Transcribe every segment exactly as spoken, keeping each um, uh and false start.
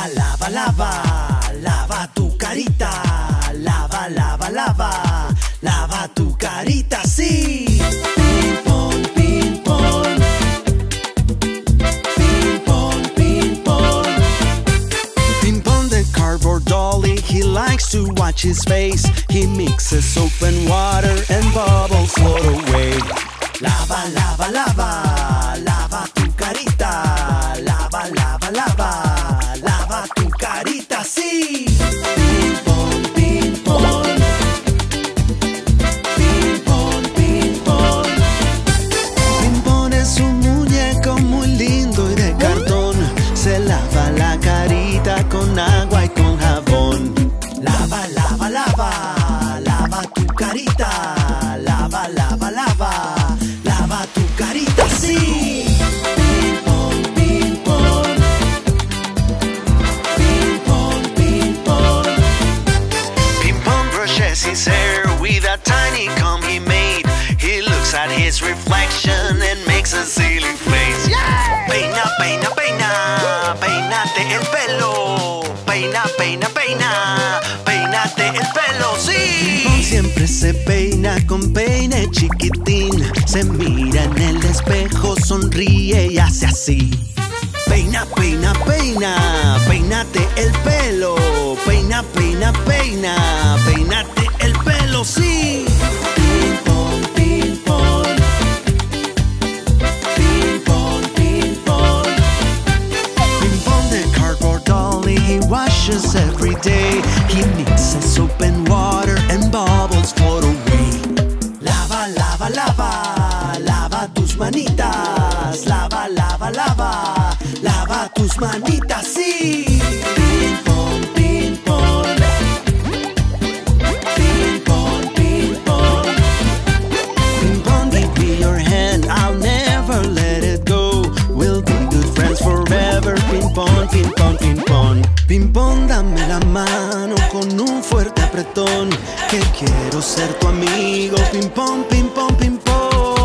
Lava, lava, lava, lava tu carita. Lava, lava, lava, lava tu carita, sí. Ping pong, ping pong. Ping pong, ping pong. Ping pong the cardboard dolly, he likes to watch his face. He mixes soap and water and bubbles float away. Lava, lava, lava, lava tu carita. Lava, lava, lava, lava tu carita, sí. Ping pong, ping pong. Ping pong, ping pong. Ping pong es un muñeco muy lindo y de cartón. Se lava la carita con agua y con jabón. Lava, lava, lava, lava tu carita. Lava, lava, lava, lava tu carita, sí. Ping pong, ping pong. Ping pong, ping pong. Ping pong brushes his hair with a tiny comb he made. He looks at his reflection and makes a silly face. Yeah! Peina, peina, peina, peínate el pelo. Peina, peina, peina, peínate el pelo, sí. Ping pong siempre se peina con peine chiquitín. Se mira en el espejo, sonríe y hace así. Peina, peina, peina, peínate el pelo. Peina, peina, peina, peínate el pelo, sí. Ping pong, ping pong. Ping pong, ping pong. Ping pong the cardboard dolly, he washes every day. He mixes soap and water and bubbles float away. Lava, lava, lava, lava tus manitas. Lava, lava, lava, lava tus manitas, sí. Ping pong, ping pong. Ping pong, ping pong. Ping pong, give me your hand, I'll never let it go. We'll be good friends forever. Ping pong, ping pong, ping pong. Ping pong, dame la mano con un fuerte apretón, que quiero ser tu amigo. Ping pong, ping pong, ping pong.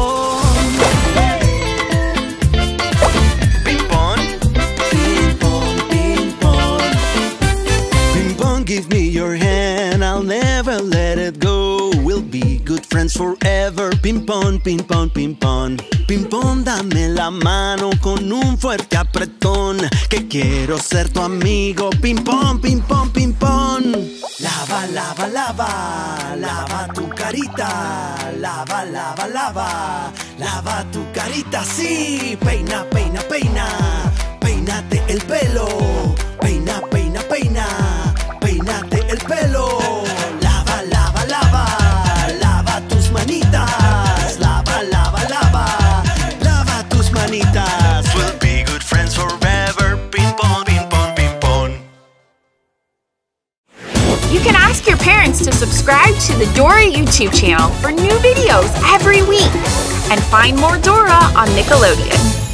Ping pong. Ping pong, ping pong. Ping pong, give me your hand, I'll never let it go. We'll be good friends forever. Ping pong, ping pong, ping pong. Ping pong, dame la mano con un fuerte apretón, que quiero ser tu amigo. Ping pong, ping pong, ping pong. Lava, lava, lava, lava tu carita. Lava, lava, lava, lava tu carita, sí. Peina, peina, peina, peínate el pelo. Peina, peina, peina, peínate el pelo. Lava, lava, lava, lava tus manitas. Lava, lava, lava, lava tus manitas. We'll be good friends forever. Ping pong, ping pong, ping pong. You can ask your parents to subscribe to the Dora YouTube channel for new videos every week. And find more Dora on Nickelodeon.